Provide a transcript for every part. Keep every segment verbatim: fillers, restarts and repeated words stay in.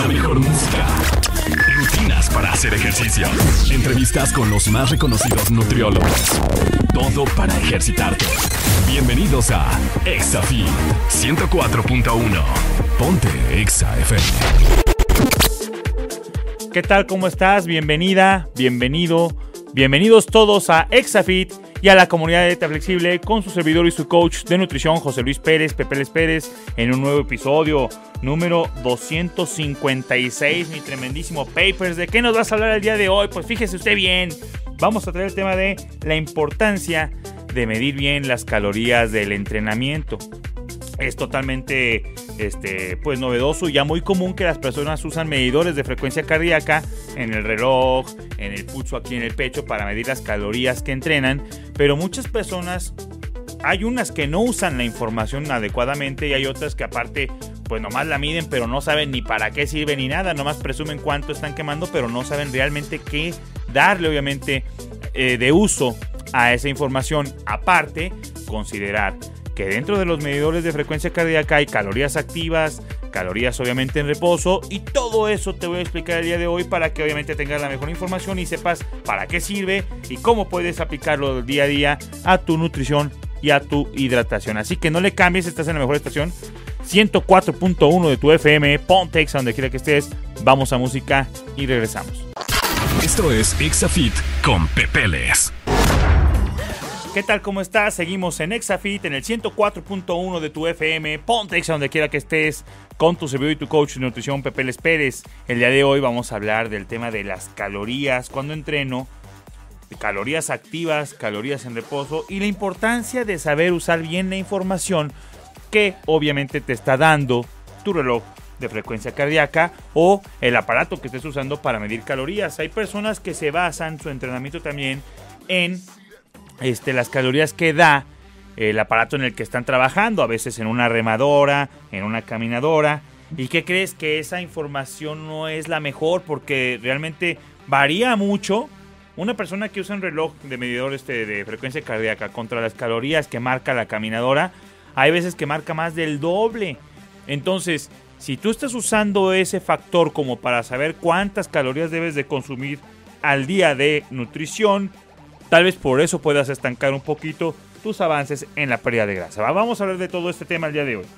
La mejor música. Rutinas para hacer ejercicio. Entrevistas con los más reconocidos nutriólogos. Todo para ejercitarte. Bienvenidos a ExaFit ciento cuatro punto uno. Ponte Exa F M. ¿Qué tal? ¿Cómo estás? Bienvenida, bienvenido, bienvenidos todos a ExaFit y a la comunidad de Dieta Flexible con su servidor y su coach de nutrición, José Luis Pérez, Pepeles Pérez, en un nuevo episodio, número doscientos cincuenta y seis, mi tremendísimo Papers. ¿De qué nos vas a hablar el día de hoy? Pues fíjese usted bien, vamos a traer el tema de la importancia de medir bien las calorías del entrenamiento. Es totalmente este, pues novedoso y ya muy común que las personas usan medidores de frecuencia cardíaca en el reloj, en el pulso aquí en el pecho para medir las calorías que entrenan, pero muchas personas, hay unas que no usan la información adecuadamente y hay otras que aparte pues nomás la miden pero no saben ni para qué sirve ni nada, nomás presumen cuánto están quemando pero no saben realmente qué darle obviamente eh, de uso a esa información. Aparte, considerar que dentro de los medidores de frecuencia cardíaca hay calorías activas, calorías obviamente en reposo y todo eso te voy a explicar el día de hoy para que obviamente tengas la mejor información y sepas para qué sirve y cómo puedes aplicarlo día a día a tu nutrición y a tu hidratación. Así que no le cambies, estás en la mejor estación, ciento cuatro punto uno de tu F M, ponte Exa donde quiera que estés, vamos a música y regresamos. Esto es ExaFit con Pepeles. ¿Qué tal? ¿Cómo estás? Seguimos en ExaFit en el ciento cuatro punto uno de tu F M. Ponte Exa donde quiera que estés con tu servidor y tu coach de nutrición, Pepeles Pérez. El día de hoy vamos a hablar del tema de las calorías cuando entreno, de calorías activas, calorías en reposo y la importancia de saber usar bien la información que obviamente te está dando tu reloj de frecuencia cardíaca o el aparato que estés usando para medir calorías. Hay personas que se basan su entrenamiento también en Este, las calorías que da el aparato en el que están trabajando, a veces en una remadora, en una caminadora. ¿Y qué crees? Que esa información no es la mejor porque realmente varía mucho. Una persona que usa un reloj de medidor este, de frecuencia cardíaca contra las calorías que marca la caminadora, hay veces que marca más del doble. Entonces, si tú estás usando ese factor como para saber cuántas calorías debes de consumir al día de nutrición, tal vez por eso puedas estancar un poquito tus avances en la pérdida de grasa. Vamos a hablar de todo este tema el día de hoy.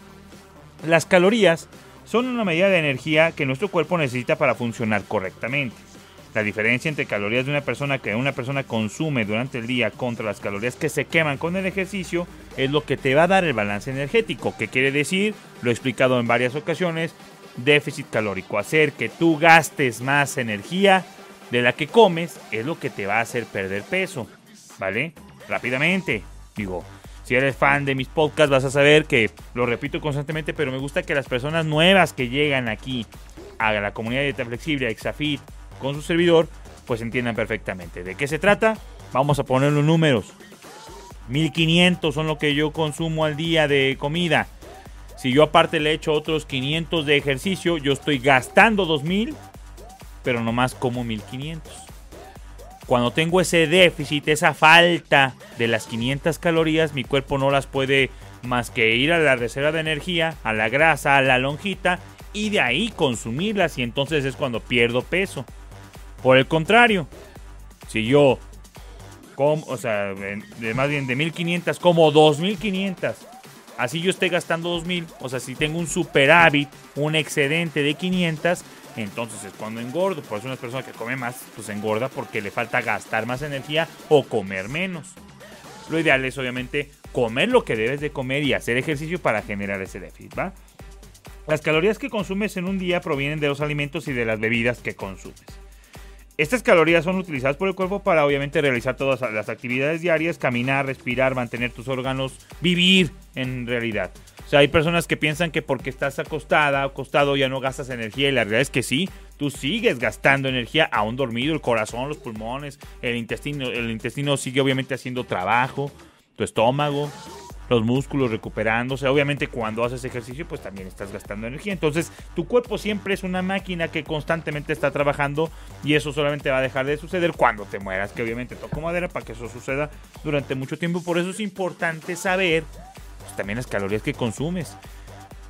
Las calorías son una medida de energía que nuestro cuerpo necesita para funcionar correctamente. La diferencia entre calorías de una persona que una persona consume durante el día contra las calorías que se queman con el ejercicio es lo que te va a dar el balance energético. ¿Qué quiere decir? Lo he explicado en varias ocasiones. Déficit calórico. Hacer que tú gastes más energía de la que comes es lo que te va a hacer perder peso, ¿vale? Rápidamente, digo, si eres fan de mis podcasts vas a saber que lo repito constantemente, pero me gusta que las personas nuevas que llegan aquí a la comunidad de Dieta Flexible, a ExaFit, con su servidor, pues entiendan perfectamente. ¿De qué se trata? Vamos a poner los números. mil quinientos son lo que yo consumo al día de comida. Si yo aparte le echo otros quinientos de ejercicio, yo estoy gastando dos mil, pero nomás como mil quinientos. Cuando tengo ese déficit, esa falta de las quinientas calorías, mi cuerpo no las puede más que ir a la reserva de energía, a la grasa, a la lonjita y de ahí consumirlas y entonces es cuando pierdo peso. Por el contrario, si yo como, o sea, de, más bien de mil quinientas como dos mil quinientas, así yo estoy gastando dos mil, o sea, si tengo un superávit, un excedente de quinientas, entonces es cuando engordo. Por eso una persona que come más, pues engorda porque le falta gastar más energía o comer menos. Lo ideal es obviamente comer lo que debes de comer y hacer ejercicio para generar ese déficit, ¿va? Las calorías que consumes en un día provienen de los alimentos y de las bebidas que consumes. Estas calorías son utilizadas por el cuerpo para obviamente realizar todas las actividades diarias, caminar, respirar, mantener tus órganos, vivir en realidad. O sea, hay personas que piensan que porque estás acostada o acostado ya no gastas energía y la realidad es que sí, tú sigues gastando energía aún dormido, el corazón, los pulmones, el intestino, el intestino sigue obviamente haciendo trabajo, tu estómago, los músculos recuperándose. Obviamente cuando haces ejercicio pues también estás gastando energía. Entonces tu cuerpo siempre es una máquina que constantemente está trabajando y eso solamente va a dejar de suceder cuando te mueras, que obviamente toco madera para que eso suceda durante mucho tiempo. Por eso es importante saber pues, también las calorías que consumes.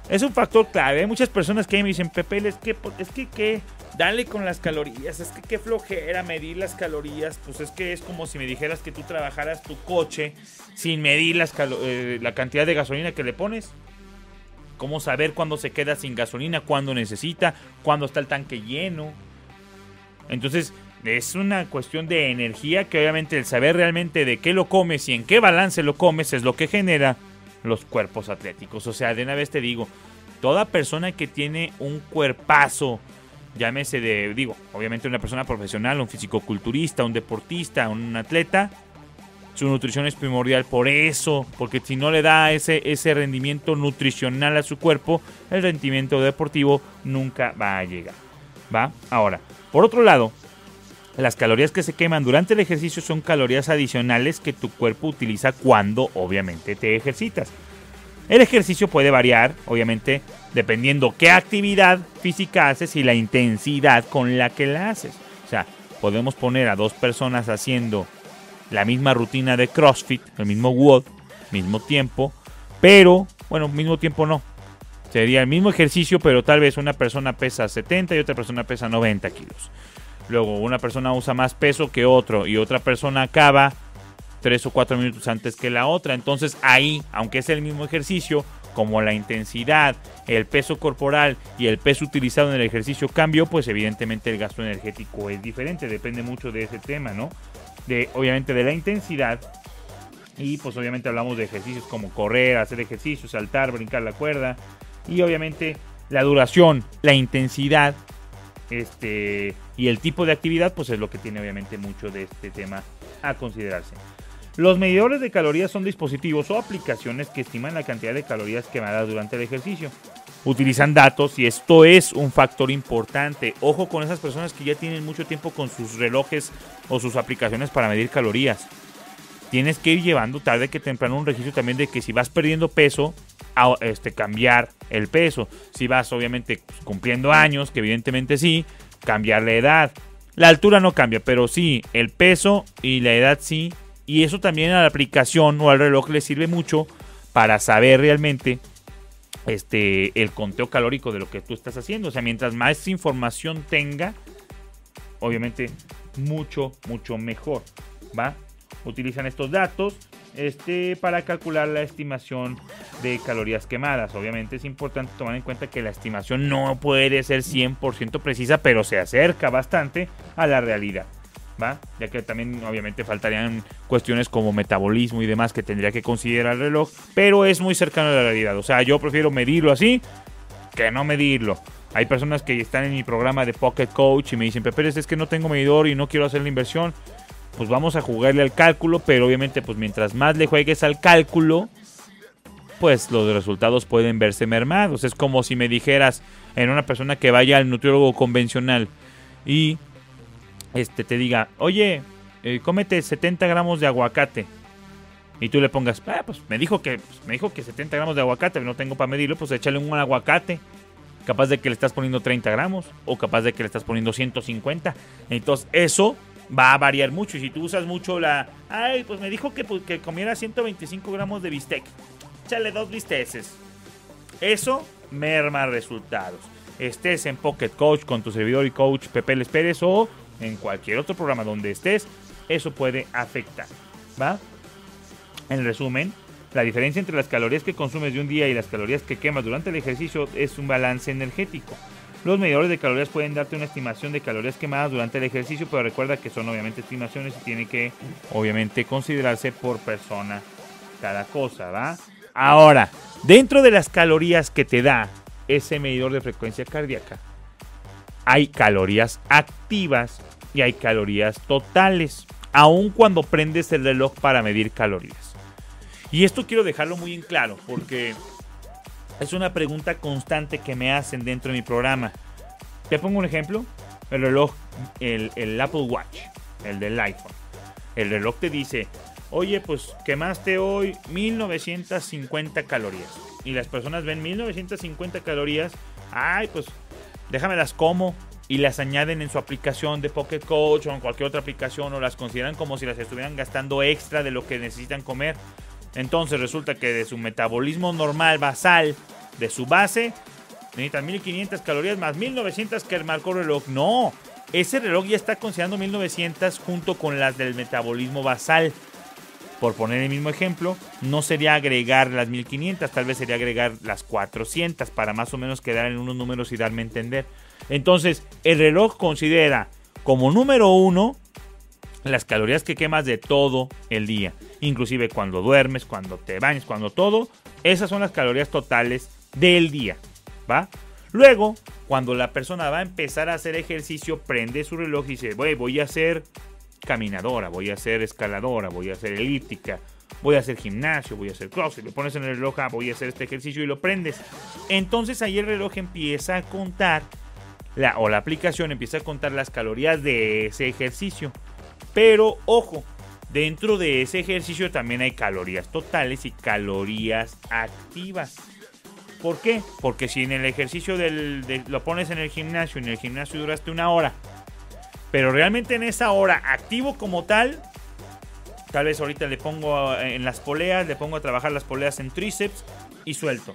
es un factor clave. Hay muchas personas que me dicen, Pepe, es que, es que, ¿qué? Dale con las calorías, es que qué flojera medir las calorías. Pues es que es como si me dijeras que tú trabajaras tu coche sin medir las calo- eh, la cantidad de gasolina que le pones. ¿Cómo saber cuándo se queda sin gasolina, cuándo necesita, cuándo está el tanque lleno? Entonces, es una cuestión de energía que obviamente el saber realmente de qué lo comes y en qué balance lo comes es lo que genera los cuerpos atléticos. O sea, de una vez te digo, toda persona que tiene un cuerpazo, llámese de, digo, obviamente una persona profesional, un fisicoculturista, un deportista, un atleta, su nutrición es primordial por eso, porque si no le da ese, ese rendimiento nutricional a su cuerpo, el rendimiento deportivo nunca va a llegar, ¿va? Ahora, por otro lado, las calorías que se queman durante el ejercicio son calorías adicionales que tu cuerpo utiliza cuando, obviamente, te ejercitas. El ejercicio puede variar, obviamente, dependiendo qué actividad física haces y la intensidad con la que la haces. O sea, podemos poner a dos personas haciendo la misma rutina de CrossFit, el mismo W O D, mismo tiempo, pero, bueno, mismo tiempo no. Sería el mismo ejercicio, pero tal vez una persona pesa setenta y otra persona pesa noventa kilos. Luego, una persona usa más peso que otro y otra persona acaba tres o cuatro minutos antes que la otra. Entonces ahí, aunque es el mismo ejercicio, como la intensidad, el peso corporal y el peso utilizado en el ejercicio cambió, pues evidentemente el gasto energético es diferente. Depende mucho de ese tema, ¿no? De, obviamente de la intensidad. Y pues obviamente hablamos de ejercicios como correr, hacer ejercicio, saltar, brincar la cuerda. Y obviamente la duración, la intensidad este y el tipo de actividad, pues es lo que tiene obviamente mucho de este tema a considerarse. Los medidores de calorías son dispositivos o aplicaciones que estiman la cantidad de calorías quemadas durante el ejercicio. Utilizan datos y esto es un factor importante. Ojo con esas personas que ya tienen mucho tiempo con sus relojes o sus aplicaciones para medir calorías. Tienes que ir llevando tarde que temprano un registro también de que si vas perdiendo peso, a, este, cambiar el peso. Si vas obviamente cumpliendo años, que evidentemente sí, cambiar la edad. La altura no cambia, pero sí, el peso y la edad sí. Y eso también a la aplicación o al reloj le sirve mucho para saber realmente este, el conteo calórico de lo que tú estás haciendo. O sea, mientras más información tenga, obviamente mucho, mucho mejor, ¿va? Utilizan estos datos este, para calcular la estimación de calorías quemadas. Obviamente es importante tomar en cuenta que la estimación no puede ser cien por ciento precisa, pero se acerca bastante a la realidad, ¿va? Ya que también obviamente faltarían cuestiones como metabolismo y demás que tendría que considerar el reloj, pero es muy cercano a la realidad. O sea, yo prefiero medirlo así que no medirlo. Hay personas que están en mi programa de Pocket Coach y me dicen, Pepe, es que no tengo medidor y no quiero hacer la inversión. Pues vamos a jugarle al cálculo, pero obviamente pues mientras más le juegues al cálculo, pues los resultados pueden verse mermados. Es como si me dijeras en una persona que vaya al nutriólogo convencional y este te diga, oye, eh, cómete setenta gramos de aguacate. Y tú le pongas, ah, pues me dijo que pues, me dijo que setenta gramos de aguacate, no tengo para medirlo, pues échale un aguacate. Capaz de que le estás poniendo treinta gramos o capaz de que le estás poniendo ciento cincuenta. Entonces eso va a variar mucho. Y si tú usas mucho la, ay, pues me dijo que, pues, que comiera ciento veinticinco gramos de bistec, échale dos bisteces. Eso merma resultados. Estés en Pocket Coach con tu servidor y coach Pepe Les Pérez o en cualquier otro programa donde estés, eso puede afectar, ¿va? En resumen, la diferencia entre las calorías que consumes de un día y las calorías que quemas durante el ejercicio es un balance energético. Los medidores de calorías pueden darte una estimación de calorías quemadas durante el ejercicio, pero recuerda que son obviamente estimaciones y tiene que obviamente considerarse por persona cada cosa, ¿va? Ahora, dentro de las calorías que te da ese medidor de frecuencia cardíaca, hay calorías activas y hay calorías totales, aun cuando prendes el reloj para medir calorías. Y esto quiero dejarlo muy en claro porque es una pregunta constante que me hacen dentro de mi programa. Te pongo un ejemplo. El reloj, el, el Apple Watch, el del iPhone. El reloj te dice, oye, pues quemaste hoy mil novecientas cincuenta calorías. Y las personas ven mil novecientas cincuenta calorías. Ay, pues déjame las como. Y las añaden en su aplicación de Pocket Coach o en cualquier otra aplicación. O las consideran como si las estuvieran gastando extra de lo que necesitan comer. Entonces resulta que de su metabolismo normal basal de su base, necesitas mil quinientas calorías más mil novecientas que marcó el reloj. No, ese reloj ya está considerando mil novecientas junto con las del metabolismo basal. Por poner el mismo ejemplo, no sería agregar las mil quinientas, tal vez sería agregar las cuatrocientas para más o menos quedar en unos números y darme a entender. Entonces, el reloj considera como número uno las calorías que quemas de todo el día. Inclusive cuando duermes, cuando te bañas, cuando todo. Esas son las calorías totales del día, ¿va? Luego, cuando la persona va a empezar a hacer ejercicio, prende su reloj y dice, voy, voy a hacer caminadora, voy a hacer escaladora, voy a hacer elíptica, voy a hacer gimnasio, voy a hacer crossfit. Le pones en el reloj, ah, voy a hacer este ejercicio y lo prendes. Entonces ahí el reloj empieza a contar, la, o la aplicación empieza a contar las calorías de ese ejercicio. Pero, ojo, dentro de ese ejercicio también hay calorías totales y calorías activas. ¿Por qué? Porque si en el ejercicio del, de, lo pones en el gimnasio, en el gimnasio duraste una hora, pero realmente en esa hora activo como tal, tal vez ahorita le pongo en las poleas, le pongo a trabajar las poleas en tríceps y suelto.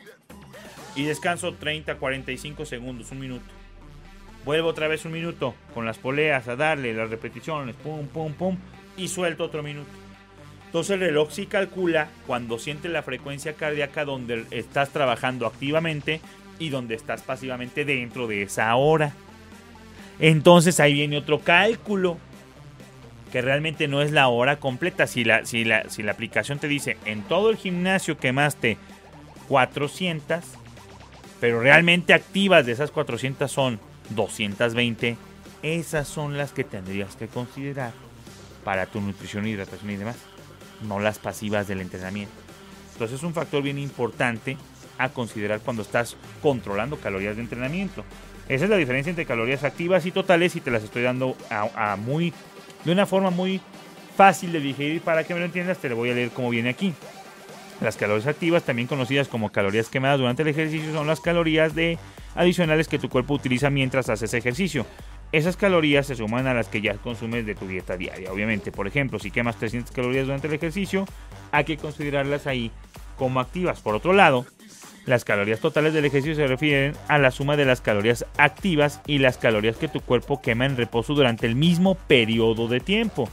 Y descanso treinta, cuarenta y cinco segundos, un minuto. Vuelvo otra vez un minuto con las poleas a darle las repeticiones, pum, pum, pum, y suelto otro minuto. Entonces el reloj sí calcula cuando siente la frecuencia cardíaca donde estás trabajando activamente y donde estás pasivamente dentro de esa hora. Entonces ahí viene otro cálculo que realmente no es la hora completa. Si la, si la, si la aplicación te dice en todo el gimnasio quemaste cuatrocientas, pero realmente activas de esas cuatrocientas son doscientas veinte, esas son las que tendrías que considerar para tu nutrición, hidratación y demás, no las pasivas del entrenamiento. Entonces es un factor bien importante a considerar cuando estás controlando calorías de entrenamiento. Esa es la diferencia entre calorías activas y totales, y te las estoy dando a, a muy, de una forma muy fácil de digerir. Para que me lo entiendas, te lo voy a leer como viene aquí. Las calorías activas, también conocidas como calorías quemadas durante el ejercicio, son las calorías de adicionales que tu cuerpo utiliza mientras haces ejercicio. Esas calorías se suman a las que ya consumes de tu dieta diaria, obviamente. Por ejemplo, si quemas trescientas calorías durante el ejercicio, hay que considerarlas ahí como activas. Por otro lado, las calorías totales del ejercicio se refieren a la suma de las calorías activas y las calorías que tu cuerpo quema en reposo durante el mismo periodo de tiempo.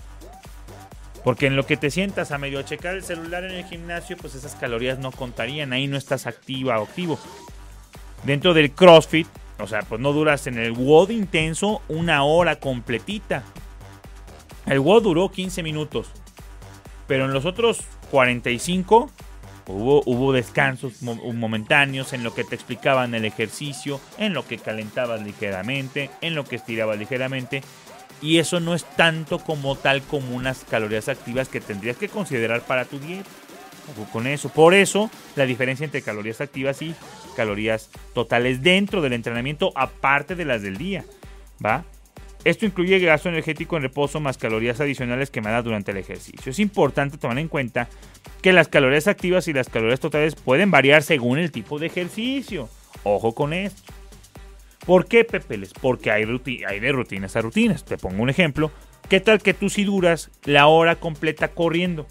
Porque en lo que te sientas a medio checar el celular en el gimnasio, pues esas calorías no contarían, ahí no estás activa o activo. Dentro del CrossFit, o sea, pues no duras en el W O D intenso una hora completita. El W O D duró quince minutos, pero en los otros cuarenta y cinco hubo, hubo descansos momentáneos en lo que te explicaban el ejercicio, en lo que calentabas ligeramente, en lo que estirabas ligeramente. Y eso no es tanto como tal como unas calorías activas que tendrías que considerar para tu dieta. Ojo con eso. Por eso, la diferencia entre calorías activas y calorías totales dentro del entrenamiento, aparte de las del día, ¿va? Esto incluye gasto energético en reposo más calorías adicionales quemadas durante el ejercicio. Es importante tomar en cuenta que las calorías activas y las calorías totales pueden variar según el tipo de ejercicio. Ojo con esto. ¿Por qué, Pepeles? Porque hay, ruti- hay de rutinas a rutinas. Te pongo un ejemplo. ¿Qué tal que tú si duras la hora completa corriendo?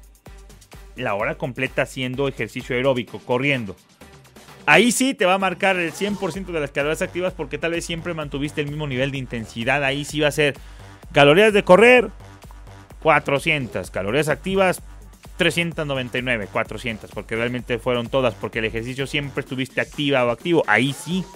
La hora completa haciendo ejercicio aeróbico, corriendo. Ahí sí te va a marcar el cien por ciento de las calorías activas, porque tal vez siempre mantuviste el mismo nivel de intensidad. Ahí sí va a ser calorías de correr, cuatrocientas. Calorías activas, trescientos noventa y nueve, cuatrocientas. Porque realmente fueron todas, porque el ejercicio siempre estuviste activa o activo. Ahí sí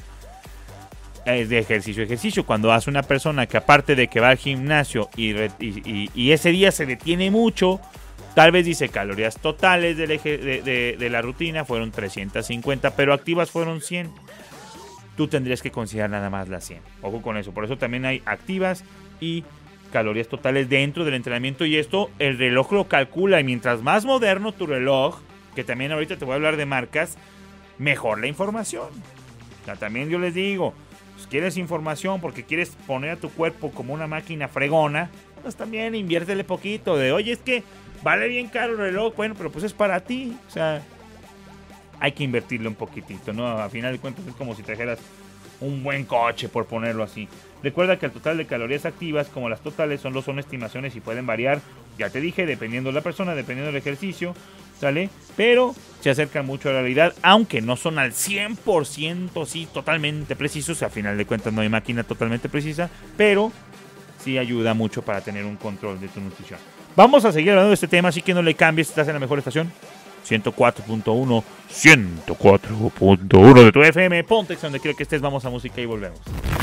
es de ejercicio a ejercicio. Cuando hace una persona que aparte de que va al gimnasio y, y, y, y ese día se detiene mucho, tal vez dice calorías totales del eje, de, de, de la rutina fueron trescientas cincuenta, pero activas fueron cien. Tú tendrías que considerar nada más las cien. Ojo con eso. Por eso también hay activas y calorías totales dentro del entrenamiento, y esto el reloj lo calcula. Y mientras más moderno tu reloj, que también ahorita te voy a hablar de marcas, mejor la información. O sea, también yo les digo, pues quieres información porque quieres poner a tu cuerpo como una máquina fregona, pues también inviértele poquito. De, oye, es que vale bien caro el reloj. Bueno, pero pues es para ti. O sea, hay que invertirle un poquitito, ¿no? A final de cuentas es como si trajeras un buen coche, por ponerlo así. Recuerda que el total de calorías activas, como las totales, son, son estimaciones y pueden variar. Ya te dije, dependiendo de la persona, dependiendo del ejercicio. ¿sale? Pero se acercan mucho a la realidad, aunque no son al cien por ciento, sí, totalmente precisos. A final de cuentas no hay máquina totalmente precisa, pero sí ayuda mucho para tener un control de tu nutrición. Vamos a seguir hablando de este tema, así que no le cambies, estás en la mejor estación. ciento cuatro punto uno, ciento cuatro punto uno de tu F M. Ponte donde quiera que estés, vamos a música y volvemos.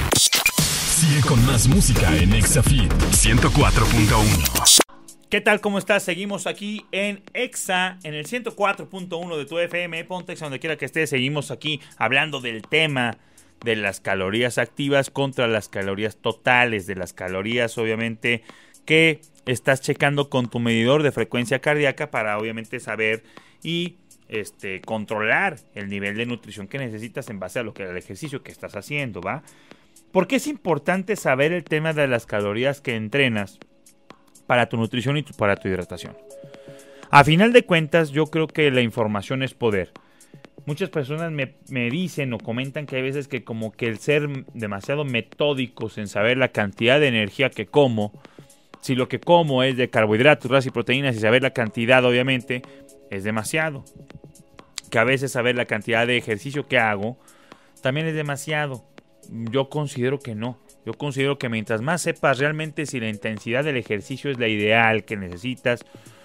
Sigue con más música en ExaFit ciento cuatro punto uno. ¿Qué tal? ¿Cómo estás? Seguimos aquí en Exa, en el ciento cuatro punto uno de tu F M. Ponte donde quiera que estés. Seguimos aquí hablando del tema de las calorías activas contra las calorías totales, de las calorías obviamente que estás checando con tu medidor de frecuencia cardíaca para obviamente saber y este, controlar el nivel de nutrición que necesitas en base a lo que el ejercicio que estás haciendo, ¿va? ¿Por qué es importante saber el tema de las calorías que entrenas para tu nutrición y tu, para tu hidratación? A final de cuentas, yo creo que la información es poder. Muchas personas me, me dicen o comentan que hay veces que como que el ser demasiado metódicos en saber la cantidad de energía que como, si lo que como es de carbohidratos, grasas y proteínas y saber la cantidad obviamente es demasiado. Que a veces saber la cantidad de ejercicio que hago también es demasiado. Yo considero que no. Yo considero que mientras más sepas realmente si la intensidad del ejercicio es la ideal que necesitas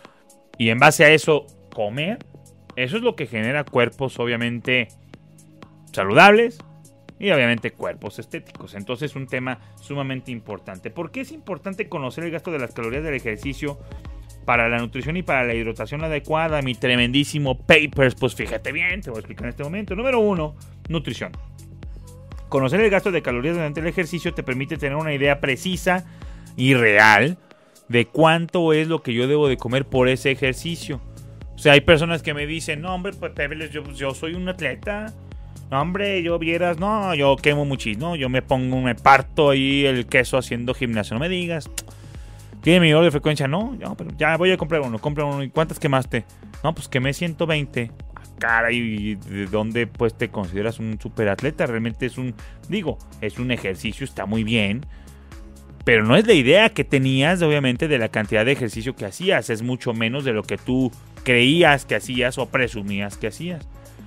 y en base a eso comer, eso es lo que genera cuerpos obviamente saludables y obviamente cuerpos estéticos. Entonces es un tema sumamente importante. ¿Por qué es importante conocer el gasto de las calorías del ejercicio para la nutrición y para la hidratación adecuada? Mi tremendísimo papers, pues fíjate bien, te voy a explicar en este momento. Número uno, nutrición. Conocer el gasto de calorías durante el ejercicio te permite tener una idea precisa y real de cuánto es lo que yo debo de comer por ese ejercicio. O sea, hay personas que me dicen, no hombre, pues Pebeles, yo, yo soy un atleta. No hombre, yo vieras, no, yo quemo muchísimo, yo me pongo, me parto ahí el queso haciendo gimnasio, no me digas. ¿Tiene medidor de frecuencia? No, no, pero ya voy a comprar uno, compra uno. ¿Y cuántas quemaste? No, pues quemé ciento veinte. Caray, ¿de dónde pues te consideras un superatleta? Realmente es un, digo, es un ejercicio, está muy bien, pero no es la idea que tenías, obviamente, de la cantidad de ejercicio que hacías. Es mucho menos de lo que tú creías que hacías o presumías que hacías.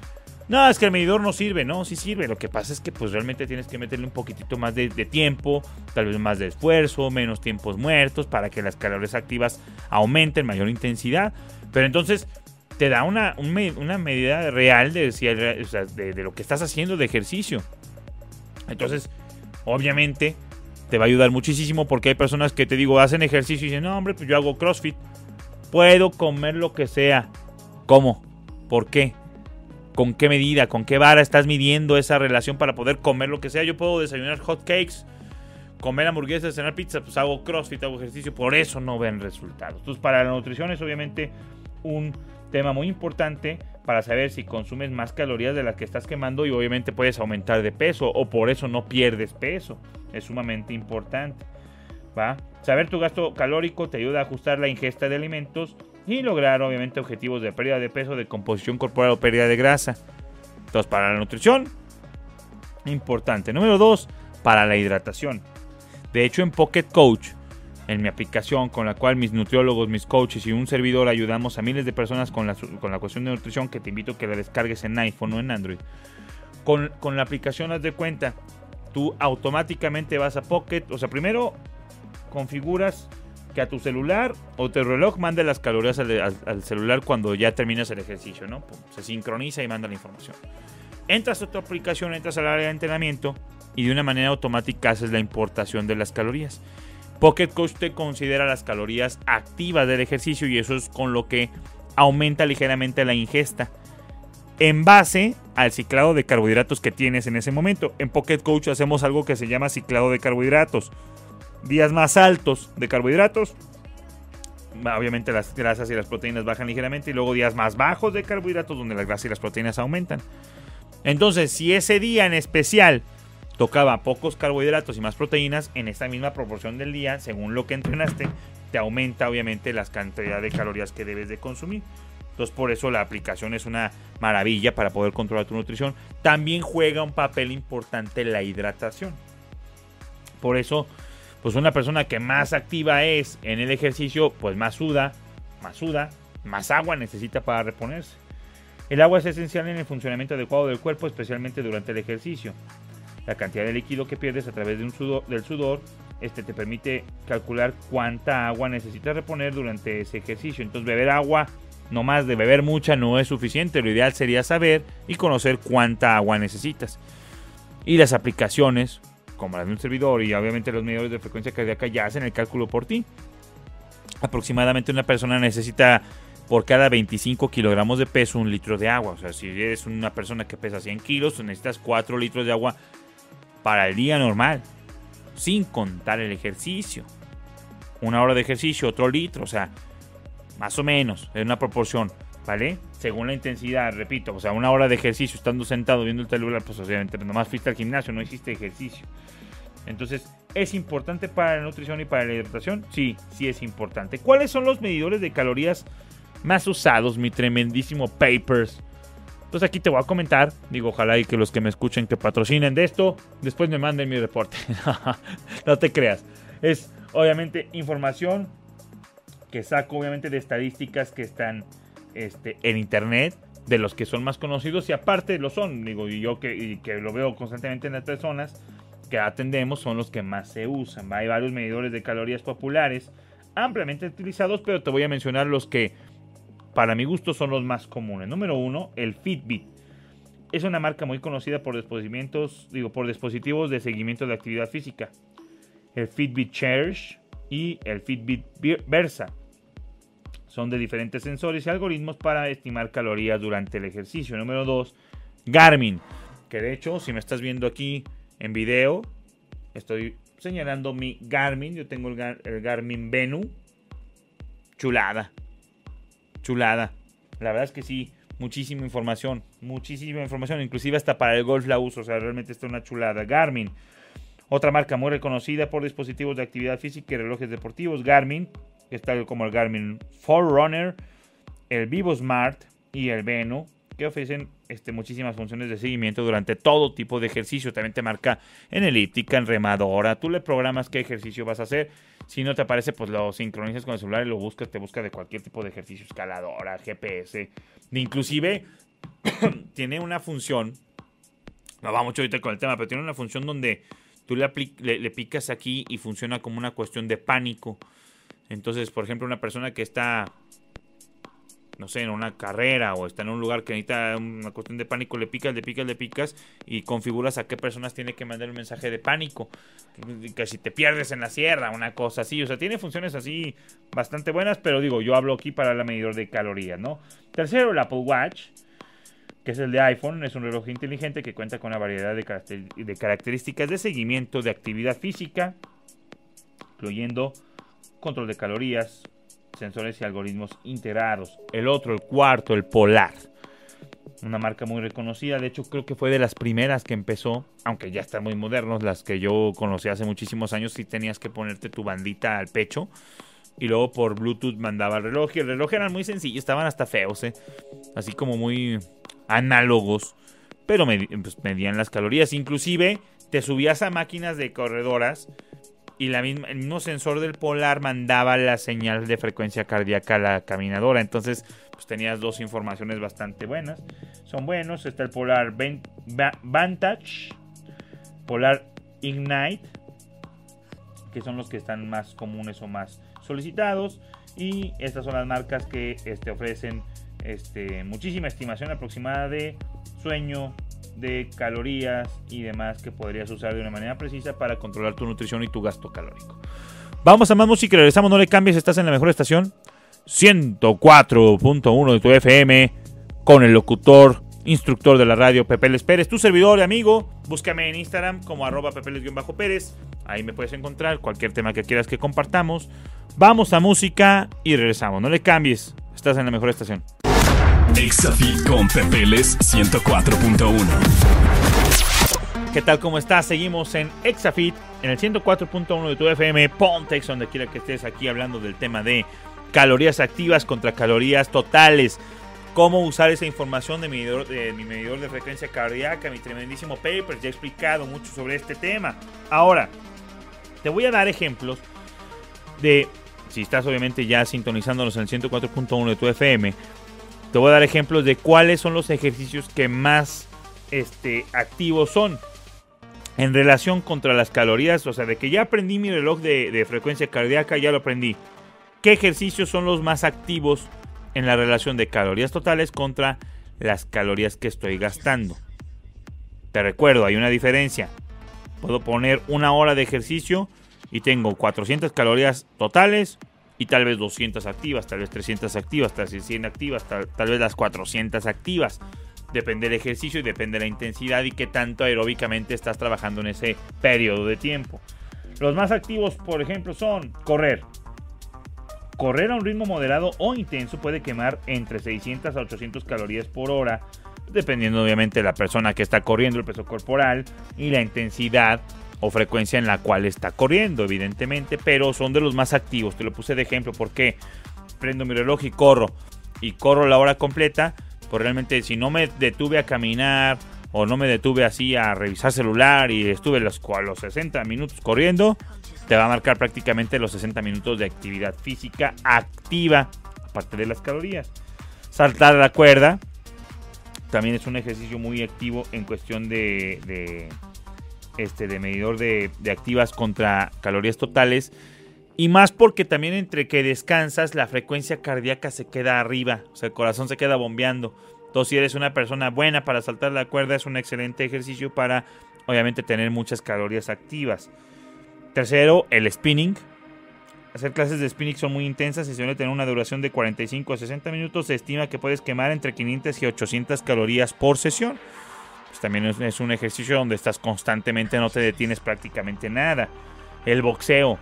No, es que el medidor no sirve. No, sí sirve. Lo que pasa es que pues realmente tienes que meterle un poquitito más de, de tiempo, tal vez más de esfuerzo, menos tiempos muertos para que las calorías activas aumenten, mayor intensidad. Pero entonces te da una, un, una medida real de, o sea, de, de lo que estás haciendo de ejercicio. Entonces, obviamente, te va a ayudar muchísimo porque hay personas que, te digo, hacen ejercicio y dicen, no, hombre, pues yo hago CrossFit. Puedo comer lo que sea. ¿Cómo? ¿Por qué? ¿Con qué medida? ¿Con qué vara estás midiendo esa relación para poder comer lo que sea? Yo puedo desayunar hot cakes, comer hamburguesas, cenar pizza, pues hago CrossFit, hago ejercicio, por eso no ven resultados. Entonces, para la nutrición es obviamente un tema muy importante para saber si consumes más calorías de las que estás quemando y obviamente puedes aumentar de peso o por eso no pierdes peso. Es sumamente importante, ¿va? Saber tu gasto calórico te ayuda a ajustar la ingesta de alimentos y lograr obviamente objetivos de pérdida de peso, de composición corporal o pérdida de grasa. Entonces, para la nutrición, importante. Número dos, para la hidratación. De hecho, en Pocket Coach, en mi aplicación con la cual mis nutriólogos, mis coaches y un servidor ayudamos a miles de personas con la, con la cuestión de nutrición, que te invito a que la descargues en iPhone o en Android. Con, con la aplicación, haz de cuenta, tú automáticamente vas a Pocket, o sea, primero configuras que a tu celular o tu reloj mande las calorías al, al, al celular cuando ya terminas el ejercicio, ¿no? Pum, se sincroniza y manda la información. Entras a tu aplicación, entras al área de entrenamiento y de una manera automática haces la importación de las calorías. Pocket Coach te considera las calorías activas del ejercicio y eso es con lo que aumenta ligeramente la ingesta en base al ciclado de carbohidratos que tienes en ese momento. En Pocket Coach hacemos algo que se llama ciclado de carbohidratos. Días más altos de carbohidratos, obviamente las grasas y las proteínas bajan ligeramente, y luego días más bajos de carbohidratos donde las grasas y las proteínas aumentan. Entonces, si ese día en especial tocaba pocos carbohidratos y más proteínas, en esta misma proporción del día, según lo que entrenaste, te aumenta obviamente la cantidad de calorías que debes de consumir. Entonces, por eso la aplicación es una maravilla para poder controlar tu nutrición. También juega un papel importante la hidratación. Por eso, pues una persona que más activa es en el ejercicio, pues más suda, más suda, más agua necesita para reponerse. El agua es esencial en el funcionamiento adecuado del cuerpo, especialmente durante el ejercicio. La cantidad de líquido que pierdes a través de un sudor, del sudor este, te permite calcular cuánta agua necesitas reponer durante ese ejercicio. Entonces, beber agua, no más de beber mucha, no es suficiente. Lo ideal sería saber y conocer cuánta agua necesitas. Y las aplicaciones, como las de un servidor y obviamente los medidores de frecuencia cardíaca, ya hacen el cálculo por ti. Aproximadamente una persona necesita por cada veinticinco kilogramos de peso un litro de agua. O sea, si eres una persona que pesa cien kilos, necesitas cuatro litros de agua para el día normal, sin contar el ejercicio. Una hora de ejercicio, otro litro, o sea, más o menos, es una proporción, ¿vale? Según la intensidad, repito, o sea, una hora de ejercicio estando sentado viendo el celular, pues obviamente nomás fuiste al gimnasio, no hiciste ejercicio. Entonces, ¿es importante para la nutrición y para la hidratación? Sí, sí es importante. ¿Cuáles son los medidores de calorías más usados, mi tremendísimo Papers? Entonces aquí te voy a comentar, digo, ojalá y que los que me escuchen que patrocinen de esto, después me manden mi reporte. No te creas. Es obviamente información que saco obviamente de estadísticas que están este, en internet, de los que son más conocidos y aparte lo son, digo, y yo que, y que lo veo constantemente en las personas que atendemos, son los que más se usan. Hay varios medidores de calorías populares, ampliamente utilizados, pero te voy a mencionar los que para mi gusto son los más comunes. Número uno, el Fitbit. Es una marca muy conocida por dispositivos, digo, por dispositivos de seguimiento de actividad física. El Fitbit Charge y el Fitbit Versa son de diferentes sensores y algoritmos para estimar calorías durante el ejercicio. Número dos, Garmin, que de hecho, si me estás viendo aquí en video, estoy señalando mi Garmin. Yo tengo el, Gar el Garmin Venu. Chulada. Chulada. La verdad es que sí, muchísima información, muchísima información, inclusive hasta para el golf la uso, o sea, realmente está una chulada. Garmin, otra marca muy reconocida por dispositivos de actividad física y relojes deportivos. Garmin, está como el Garmin Forerunner, el VivoSmart y el Venu, que ofrecen este, muchísimas funciones de seguimiento durante todo tipo de ejercicio. También te marca en elíptica, en remadora, tú le programas qué ejercicio vas a hacer. Si no te aparece, pues lo sincronizas con el celular y lo buscas, te busca de cualquier tipo de ejercicio, escaladora, G P S. Inclusive, tiene una función, no va mucho ahorita con el tema, pero tiene una función donde tú le, le, le picas aquí y funciona como una cuestión de pánico. Entonces, por ejemplo, una persona que está, no sé, en una carrera o está en un lugar que necesita una cuestión de pánico, le picas, le picas, le picas y configuras a qué personas tiene que mandar un mensaje de pánico. Que si te pierdes en la sierra, una cosa así. O sea, tiene funciones así bastante buenas, pero digo, yo hablo aquí para el medidor de calorías, ¿no? Tercero, el Apple Watch, que es el de iPhone. Es un reloj inteligente que cuenta con una variedad de, caracter de características de seguimiento de actividad física, incluyendo control de calorías, sensores y algoritmos integrados. El otro, el cuarto, el Polar, una marca muy reconocida. De hecho, creo que fue de las primeras que empezó, aunque ya están muy modernos. Las que yo conocí hace muchísimos años, sí tenías que ponerte tu bandita al pecho y luego por Bluetooth mandaba el reloj. Y el reloj eran muy sencillos, estaban hasta feos, ¿eh? Así como muy análogos, pero med pues, medían las calorías. Inclusive te subías a máquinas de corredoras y la misma, el mismo sensor del Polar mandaba la señal de frecuencia cardíaca a la caminadora. Entonces, pues tenías dos informaciones bastante buenas. Son buenos. Está el Polar Vantage, Polar Ignite, que son los que están más comunes o más solicitados. Y estas son las marcas que este, ofrecen este, muchísima estimación aproximada de sueño, de calorías y demás que podrías usar de una manera precisa para controlar tu nutrición y tu gasto calórico. Vamos a más música y regresamos. No le cambies, estás en la mejor estación, ciento cuatro punto uno de tu F M, con el locutor, instructor de la radio, Pepeles Pérez, tu servidor y amigo. Búscame en Instagram como arroba pepeles-pérez. Ahí me puedes encontrar cualquier tema que quieras que compartamos. Vamos a música y regresamos. No le cambies, estás en la mejor estación. Exafit con Pepeles ciento cuatro punto uno. ¿Qué tal? ¿Cómo estás? Seguimos en Exafit, en el ciento cuatro punto uno de tu F M, Pontex, donde quiera que estés, aquí hablando del tema de calorías activas contra calorías totales. Cómo usar esa información de mi medidor de, mi medidor de frecuencia cardíaca, mi tremendísimo paper. Ya he explicado mucho sobre este tema. Ahora, te voy a dar ejemplos de si estás obviamente ya sintonizándonos en el ciento cuatro punto uno de tu F M, te voy a dar ejemplos de cuáles son los ejercicios que más este, activos son en relación contra las calorías. O sea, de que ya aprendí mi reloj de, de frecuencia cardíaca, ya lo aprendí. ¿Qué ejercicios son los más activos en la relación de calorías totales contra las calorías que estoy gastando? Te recuerdo, hay una diferencia. Puedo poner una hora de ejercicio y tengo cuatrocientas calorías totales y tal vez doscientas activas, tal vez trescientas activas, tal vez cien activas, tal, tal vez las cuatrocientas activas. Depende del ejercicio y depende de la intensidad y qué tanto aeróbicamente estás trabajando en ese periodo de tiempo. Los más activos, por ejemplo, son correr. Correr a un ritmo moderado o intenso puede quemar entre seiscientas a ochocientas calorías por hora, dependiendo obviamente de la persona que está corriendo, el peso corporal y la intensidad o frecuencia en la cual está corriendo, evidentemente, pero son de los más activos. Te lo puse de ejemplo porque prendo mi reloj y corro, y corro la hora completa, pues realmente si no me detuve a caminar o no me detuve así a revisar celular y estuve los, los sesenta minutos corriendo, te va a marcar prácticamente los sesenta minutos de actividad física activa, aparte de las calorías. Saltar la cuerda también es un ejercicio muy activo en cuestión de, de, este, de medidor de, de activas contra calorías totales. Y más porque también entre que descansas, la frecuencia cardíaca se queda arriba, o sea, el corazón se queda bombeando. Entonces, si eres una persona buena para saltar la cuerda, es un excelente ejercicio para, obviamente, tener muchas calorías activas. Tercero, el spinning. Hacer clases de spinning son muy intensas y suelen tener una duración de cuarenta y cinco a sesenta minutos. Se estima que puedes quemar entre quinientas y ochocientas calorías por sesión. Pues también es, es un ejercicio donde estás constantemente, no te detienes prácticamente nada. El boxeo.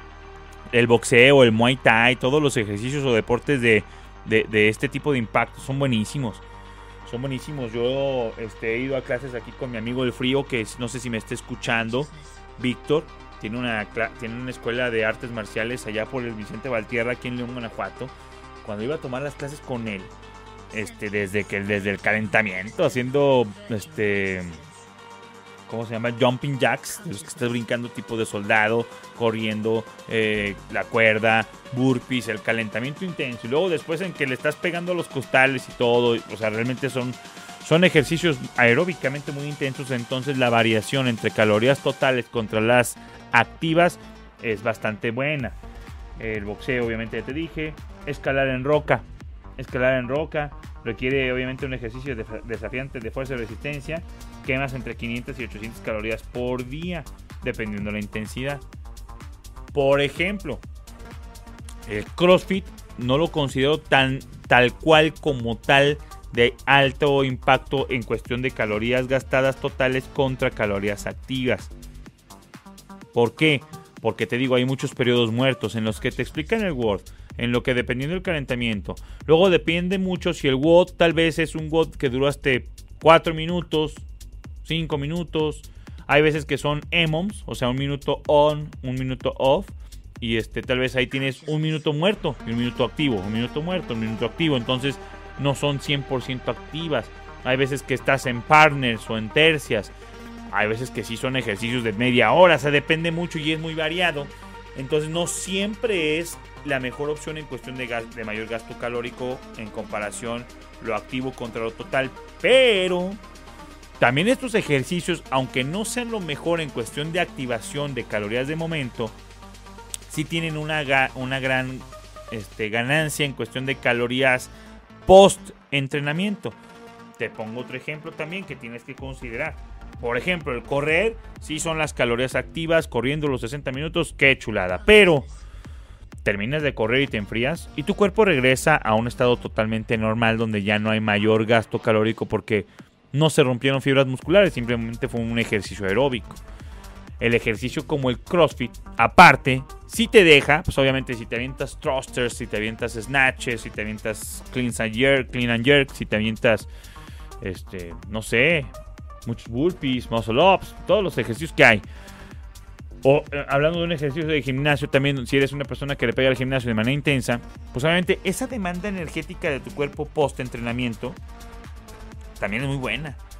El boxeo, el muay thai, todos los ejercicios o deportes de, de, de este tipo de impacto son buenísimos. Son buenísimos. Yo este, he ido a clases aquí con mi amigo El Frío, que no sé si me está escuchando, Víctor. Tiene una, tiene una escuela de artes marciales allá por el Vicente Valtierra, aquí en León, Guanajuato. Cuando iba a tomar las clases con él, este, desde, que, desde el calentamiento, haciendo, este, ¿cómo se llama? Jumping jacks, de los que estás brincando tipo de soldado, corriendo, eh, la cuerda, burpees, el calentamiento intenso. Y luego después en que le estás pegando a los costales y todo, o sea, realmente son... Son ejercicios aeróbicamente muy intensos, entonces la variación entre calorías totales contra las activas es bastante buena. El boxeo, obviamente ya te dije. Escalar en roca. Escalar en roca requiere obviamente un ejercicio desafiante de fuerza y resistencia. Quemas entre quinientas y ochocientas calorías por día, dependiendo de la intensidad. Por ejemplo, el CrossFit no lo considero tan tal cual como tal de alto impacto en cuestión de calorías gastadas totales contra calorías activas. ¿Por qué? Porque te digo, hay muchos periodos muertos en los que te explican el W O D, en lo que dependiendo del calentamiento. Luego depende mucho si el W O D tal vez es un W O D que duró hasta cuatro minutos, cinco minutos. Hay veces que son E M O Ms, o sea, un minuto on, un minuto off. Y este, tal vez ahí tienes un minuto muerto y un minuto activo, un minuto muerto, un minuto activo. Entonces no son cien por ciento activas. Hay veces que estás en partners o en tercias. Hay veces que sí son ejercicios de media hora. O sea, depende mucho y es muy variado. Entonces no siempre es la mejor opción en cuestión de, gas, de mayor gasto calórico en comparación lo activo contra lo total. Pero también estos ejercicios, aunque no sean lo mejor en cuestión de activación de calorías de momento, sí tienen una, una gran este, ganancia en cuestión de calorías post-entrenamiento. Te pongo otro ejemplo también que tienes que considerar. Por ejemplo, el correr, sí son las calorías activas, corriendo los sesenta minutos, qué chulada. Pero terminas de correr y te enfrías y tu cuerpo regresa a un estado totalmente normal donde ya no hay mayor gasto calórico porque no se rompieron fibras musculares, simplemente fue un ejercicio aeróbico. El ejercicio como el CrossFit, aparte, si te deja, pues obviamente si te avientas thrusters, si te avientas snatches, si te avientas clean and jerk, clean and jerk, si te avientas, este, no sé, muchos burpees, muscle ups, todos los ejercicios que hay. O eh, hablando de un ejercicio de gimnasio también, si eres una persona que le pega al gimnasio de manera intensa, pues obviamente esa demanda energética de tu cuerpo post entrenamiento también es muy buena.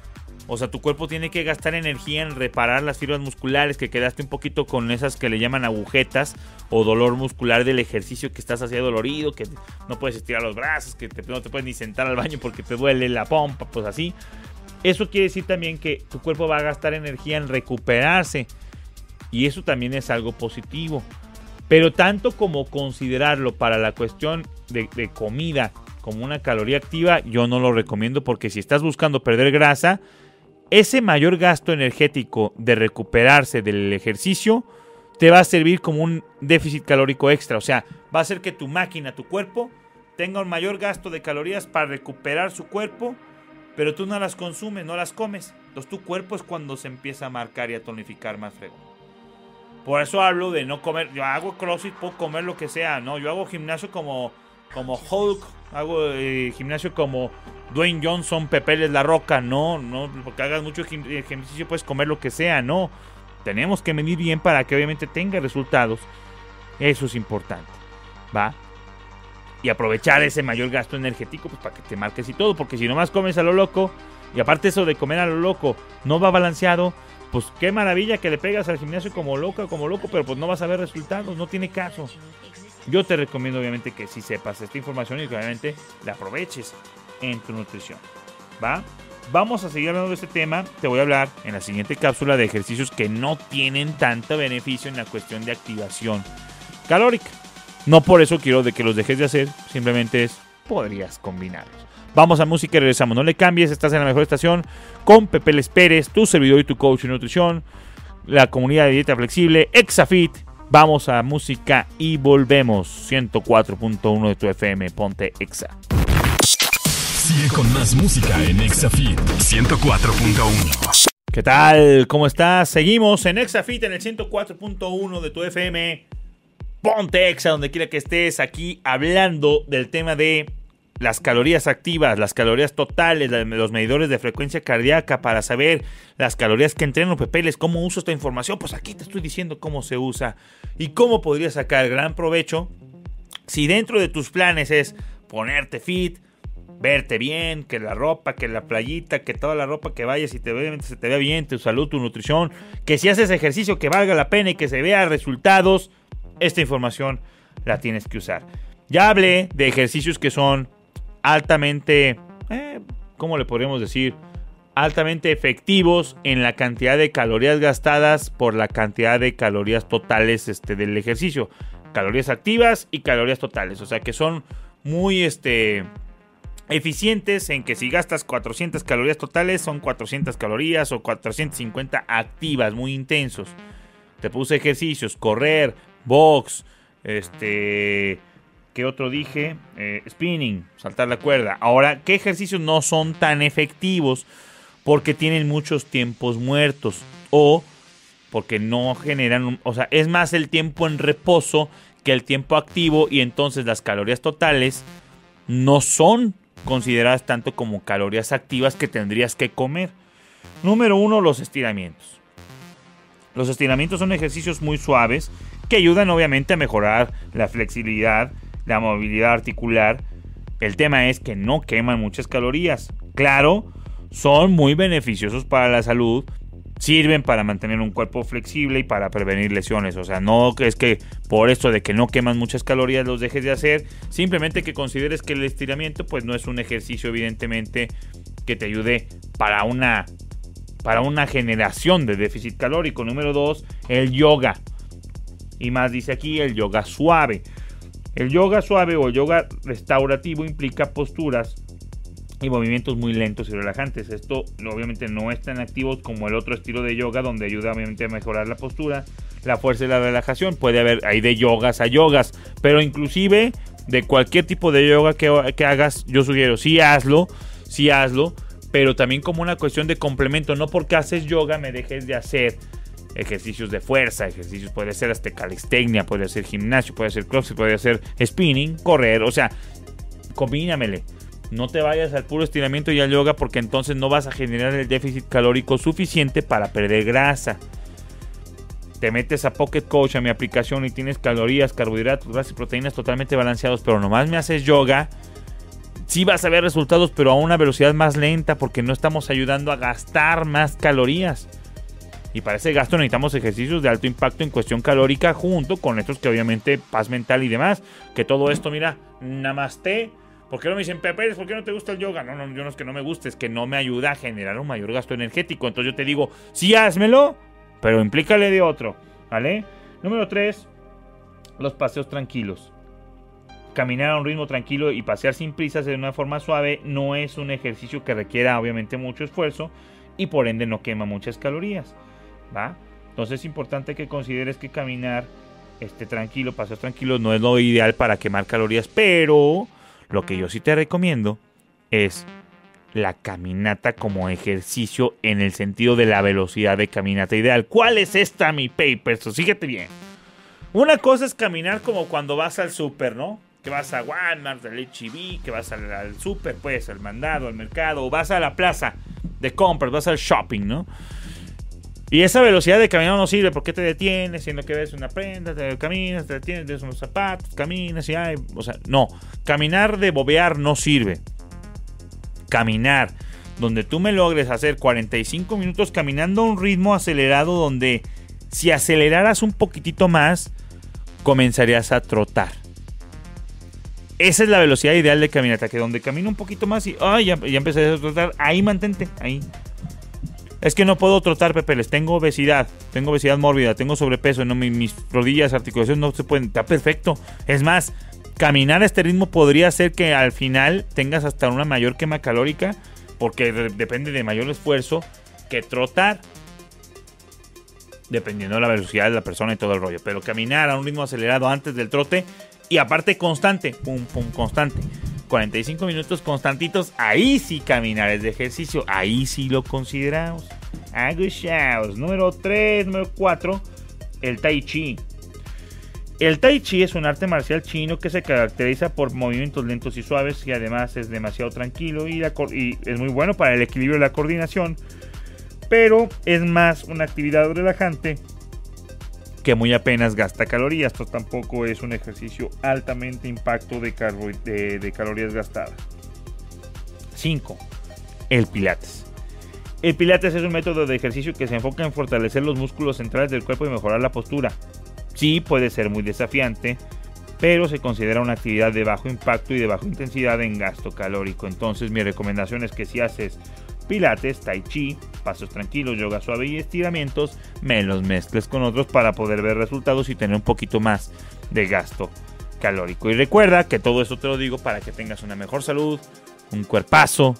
O sea, tu cuerpo tiene que gastar energía en reparar las fibras musculares, que quedaste un poquito con esas que le llaman agujetas o dolor muscular del ejercicio, que estás así dolorido, que no puedes estirar los brazos, que te, no te puedes ni sentar al baño porque te duele la pompa, pues así. Eso quiere decir también que tu cuerpo va a gastar energía en recuperarse, y eso también es algo positivo. Pero tanto como considerarlo para la cuestión de, de comida como una caloría activa, yo no lo recomiendo, porque si estás buscando perder grasa, ese mayor gasto energético de recuperarse del ejercicio te va a servir como un déficit calórico extra. O sea, va a hacer que tu máquina, tu cuerpo, tenga un mayor gasto de calorías para recuperar su cuerpo, pero tú no las consumes, no las comes. Entonces tu cuerpo es cuando se empieza a marcar y a tonificar más fregón. Por eso hablo de no comer. Yo hago CrossFit, puedo comer lo que sea, ¿no? Yo hago gimnasio como, como Hulk, hago eh, gimnasio como Dwayne Johnson, Pepe Les La Roca. No, no, porque hagas mucho ejercicio puedes comer lo que sea, no. Tenemos que medir bien para que obviamente tenga resultados. Eso es importante, ¿va? Y aprovechar ese mayor gasto energético, pues para que te marques y todo. Porque si nomás comes a lo loco, y aparte eso de comer a lo loco no va balanceado, pues qué maravilla que le pegas al gimnasio como loca, como loco, pero pues no vas a ver resultados, no tiene caso. Yo te recomiendo obviamente que si sepas esta información y que obviamente la aproveches en tu nutrición, ¿va? Vamos a seguir hablando de este tema. Te voy a hablar en la siguiente cápsula de ejercicios que no tienen tanto beneficio en la cuestión de activación calórica. No por eso quiero de que los dejes de hacer, simplemente es, podrías combinarlos. Vamos a música y regresamos. No le cambies, estás en la mejor estación con Pepe Les Pérez, tu servidor y tu coach de nutrición, la comunidad de dieta flexible, Exafit. Vamos a música y volvemos. ciento cuatro punto uno de tu F M, ponte Exa. Sigue con más música en Exafit ciento cuatro punto uno. ¿Qué tal? ¿Cómo estás? Seguimos en Exafit en el ciento cuatro punto uno de tu F M. Ponte Exa donde quiera que estés, aquí hablando del tema de las calorías activas, las calorías totales, los medidores de frecuencia cardíaca para saber las calorías que entreno, Pepeles. ¿Cómo uso esta información? Pues aquí te estoy diciendo cómo se usa y cómo podrías sacar gran provecho si dentro de tus planes es ponerte fit, verte bien, que la ropa, que la playita, que toda la ropa que vayas y te ve, se te vea bien, tu salud, tu nutrición, que si haces ejercicio que valga la pena y que se vea resultados. Esta información la tienes que usar. Ya hablé de ejercicios que son altamente, eh, ¿cómo le podríamos decir? Altamente efectivos en la cantidad de calorías gastadas por la cantidad de calorías totales este, del ejercicio. Calorías activas y calorías totales. O sea que son muy este, eficientes en que si gastas cuatrocientas calorías totales son cuatrocientas calorías o cuatrocientas cincuenta activas, muy intensos. Te puse ejercicios, correr, box, este, ¿qué otro dije? Eh, spinning, saltar la cuerda. Ahora, ¿qué ejercicios no son tan efectivos? Porque tienen muchos tiempos muertos o porque no generan, o sea, es más el tiempo en reposo que el tiempo activo y entonces las calorías totales no son consideradas tanto como calorías activas que tendrías que comer. Número uno, los estiramientos. Los estiramientos son ejercicios muy suaves que ayudan obviamente a mejorar la flexibilidad, la movilidad articular. El tema es que no queman muchas calorías. Claro, son muy beneficiosos para la salud, sirven para mantener un cuerpo flexible y para prevenir lesiones. O sea, no es que por esto de que no queman muchas calorías los dejes de hacer, simplemente que consideres que el estiramiento pues no es un ejercicio evidentemente que te ayude para una para una generación de déficit calórico. Número dos, el yoga. Y más dice aquí, el yoga suave. El yoga suave o yoga restaurativo implica posturas y movimientos muy lentos y relajantes. Esto obviamente no es tan activo como el otro estilo de yoga, donde ayuda obviamente a mejorar la postura, la fuerza y la relajación. Puede haber ahí de yogas a yogas, pero inclusive de cualquier tipo de yoga que, que hagas, yo sugiero, sí hazlo, sí hazlo, pero también como una cuestión de complemento. No porque haces yoga me dejes de hacer ejercicios de fuerza, ejercicios, puede ser hasta calistenia, puede ser gimnasio, puede ser crossfit, puede ser spinning, correr, o sea, combínamele. No te vayas al puro estiramiento y al yoga porque entonces no vas a generar el déficit calórico suficiente para perder grasa. Te metes a Pocket Coach, a mi aplicación, y tienes calorías, carbohidratos, grasas y proteínas totalmente balanceados, pero nomás me haces yoga. Sí vas a ver resultados, pero a una velocidad más lenta porque no estamos ayudando a gastar más calorías. Y para ese gasto necesitamos ejercicios de alto impacto en cuestión calórica junto con estos que obviamente paz mental y demás. Que todo esto, mira, namaste. ¿Por qué no me dicen, Pepe, ¿por qué no te gusta el yoga? No, no, yo no es que no me guste, es que no me ayuda a generar un mayor gasto energético. Entonces yo te digo, sí, házmelo, pero implícale de otro, ¿vale? Número tres, los paseos tranquilos. Caminar a un ritmo tranquilo y pasear sin prisas de una forma suave no es un ejercicio que requiera obviamente mucho esfuerzo y por ende no quema muchas calorías, ¿va? Entonces es importante que consideres que caminar este, tranquilo, paseos tranquilos no es lo ideal para quemar calorías, pero lo que yo sí te recomiendo es la caminata como ejercicio en el sentido de la velocidad de caminata ideal. ¿Cuál es esta, mi Papers? Fíjate bien. Una cosa es caminar como cuando vas al súper, ¿no? Que vas a Walmart, al H E B, que vas al, al súper, pues, al mandado, al mercado, o vas a la plaza de compras, vas al shopping, ¿no? Y esa velocidad de caminar no sirve porque te detienes, siendo que ves una prenda, te caminas, te detienes, ves unos zapatos, caminas y ay, o sea, no. Caminar de bobear no sirve. Caminar, donde tú me logres hacer cuarenta y cinco minutos caminando a un ritmo acelerado donde si aceleraras un poquitito más, comenzarías a trotar. Esa es la velocidad ideal de caminata, que donde camino un poquito más y ay, ya, ya empecé a trotar, ahí mantente, ahí. Es que no puedo trotar, Pepe, les tengo obesidad, tengo obesidad mórbida, tengo sobrepeso, no, mis, mis rodillas, articulaciones no se pueden, está perfecto. Es más, caminar a este ritmo podría hacer que al final tengas hasta una mayor quema calórica, porque de, depende de mayor esfuerzo que trotar, dependiendo de la velocidad de la persona y todo el rollo. Pero caminar a un ritmo acelerado antes del trote y aparte constante, pum, pum, constante. cuarenta y cinco minutos constantitos, ahí sí caminar es de ejercicio, ahí sí lo consideramos. Agushaos. Número tres, número cuatro, el Tai Chi. El Tai Chi es un arte marcial chino que se caracteriza por movimientos lentos y suaves y además es demasiado tranquilo y, la, y es muy bueno para el equilibrio y la coordinación, pero es más una actividad relajante que muy apenas gasta calorías. Esto tampoco es un ejercicio altamente impacto de, de, de calorías gastadas. cinco. El Pilates. El Pilates es un método de ejercicio que se enfoca en fortalecer los músculos centrales del cuerpo y mejorar la postura. Sí, puede ser muy desafiante, pero se considera una actividad de bajo impacto y de baja intensidad en gasto calórico. Entonces mi recomendación es que si haces Pilates, Tai Chi, pasos tranquilos, yoga suave y estiramientos, me los mezcles con otros para poder ver resultados y tener un poquito más de gasto calórico. Y recuerda que todo esto te lo digo para que tengas una mejor salud, un cuerpazo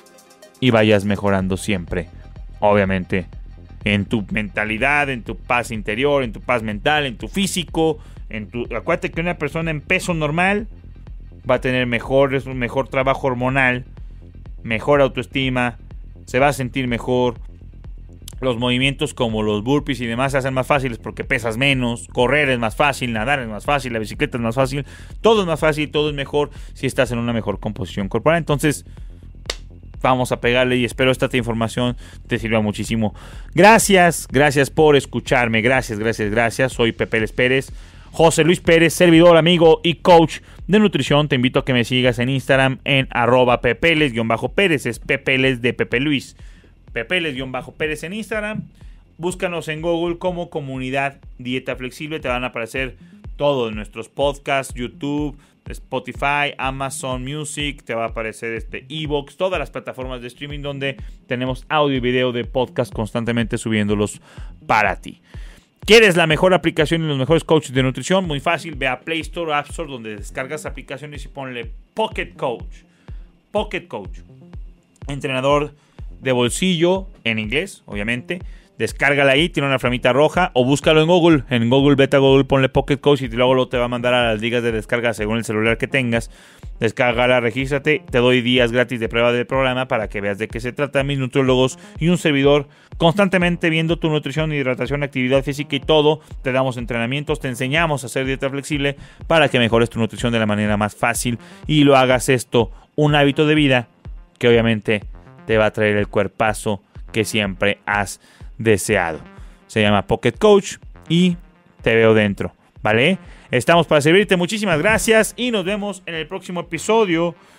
y vayas mejorando siempre, obviamente, en tu mentalidad, en tu paz interior, en tu paz mental, en tu físico, en tu... Acuérdate que una persona en peso normal va a tener mejor, un mejor trabajo hormonal, mejor autoestima, se va a sentir mejor. Los movimientos como los burpees y demás se hacen más fáciles porque pesas menos. Correr es más fácil, nadar es más fácil, la bicicleta es más fácil. Todo es más fácil, todo es mejor si estás en una mejor composición corporal. Entonces, vamos a pegarle y espero esta información te sirva muchísimo. Gracias, gracias por escucharme. Gracias, gracias, gracias. Soy Pepe Les Pérez. José Luis Pérez, servidor, amigo y coach de nutrición. Te invito a que me sigas en Instagram en arroba pepeles-pérez. Es pepeles de Pepe Luis. Pepeles-pérez en Instagram. Búscanos en Google como Comunidad Dieta Flexible. Te van a aparecer todos nuestros podcasts, YouTube, Spotify, Amazon Music. Te va a aparecer este iVoox, todas las plataformas de streaming donde tenemos audio y video de podcast constantemente subiéndolos para ti. ¿Quieres la mejor aplicación y los mejores coaches de nutrición? Muy fácil, ve a Play Store o App Store donde descargas aplicaciones y ponle Pocket Coach. Pocket Coach. Entrenador de bolsillo en inglés, obviamente. Descárgala ahí, tiene una flamita roja o búscalo en Google. En Google, vete a Google, ponle Pocket Coach y luego lo te va a mandar a las ligas de descarga según el celular que tengas. Descárgala, regístrate, te doy días gratis de prueba del programa para que veas de qué se trata. Mis nutriólogos y un servidor constantemente viendo tu nutrición, hidratación, actividad física y todo. Te damos entrenamientos, te enseñamos a hacer dieta flexible para que mejores tu nutrición de la manera más fácil y lo hagas esto un hábito de vida que obviamente te va a traer el cuerpazo que siempre has deseado. Se llama Pocket Coach y te veo dentro, ¿vale? Estamos para servirte. Muchísimas gracias y nos vemos en el próximo episodio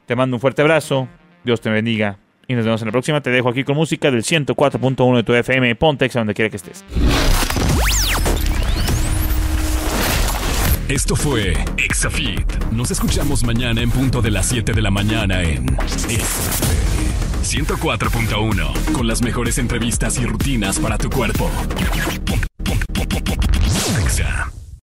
Te mando un fuerte abrazo. Dios te bendiga. Y nos vemos en la próxima. Te dejo aquí con música del ciento cuatro punto uno de tu F M. Ponte Exa donde quiera que estés. Esto fue ExaFit. Nos escuchamos mañana en punto de las siete de la mañana en ciento cuatro punto uno. Con las mejores entrevistas y rutinas para tu cuerpo.